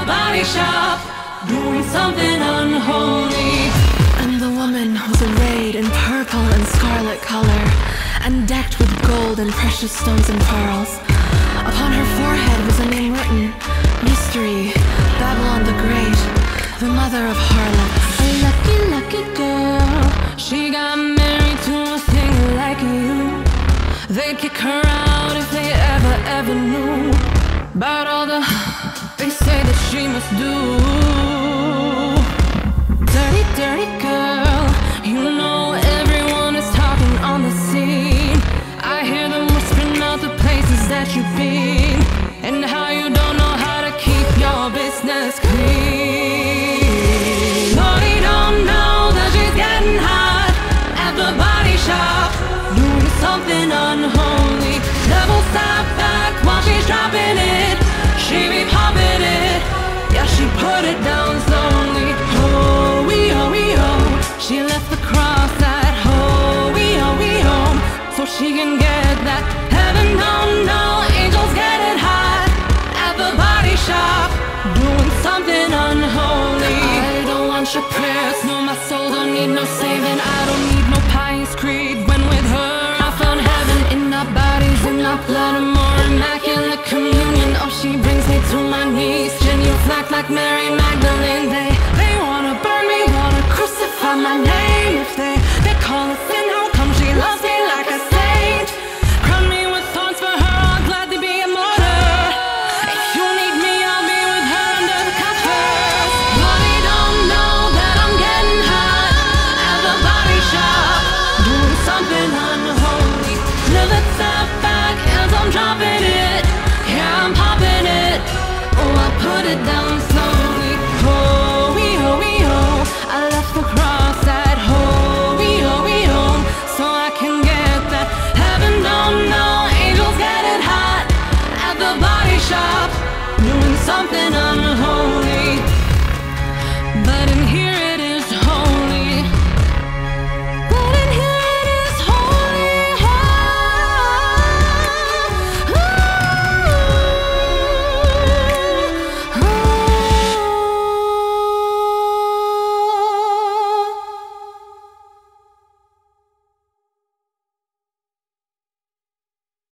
the body shop, doing something unholy. And the woman was arrayed in purple and scarlet color, and decked with gold and precious stones and pearls. Upon her forehead was a name written, Mystery, Babylon the Great, the mother of harlots. A lucky, lucky girl, she got married to a singer like you. They'd kick her out if they ever knew about all the they say that she must do. Dirty, dirty girl, you know everyone is talking on the scene. I hear them whispering out the places that you've been, and how you don't know how to keep your business clean. Oh, they don't know that she's getting hot at the body shop, doing something unholy. Never stop back while she's dropping it. She be popping it, yeah, she put it down slowly. Oh, oh, she left the cross at home, so she can get that heaven. No, angels get it hot at the body shop, doing something unholy. I don't want your prayers, no, my soul don't need no saving. I don't need no pious creed. When with her I found heaven, in our bodies, in our blood, a more immaculate communion. Oh, she brings me to my knees, genuflect like Mary Magdalene. They wanna burn me, wanna crucify my name. If they call a sin, how come she loves me like a saint? Crown me with thorns for her, I'll gladly be a martyr. If you need me, I'll be with her under the covers. But they don't know that I'm getting hot at the body shop, doing something unholy. Never step back as I'm dropping it. Yeah, I'm popping it. Oh, I put it down slowly. Oh, I left the cross at home, so I can get that heaven. No, angels get it hot at the body shop, doing something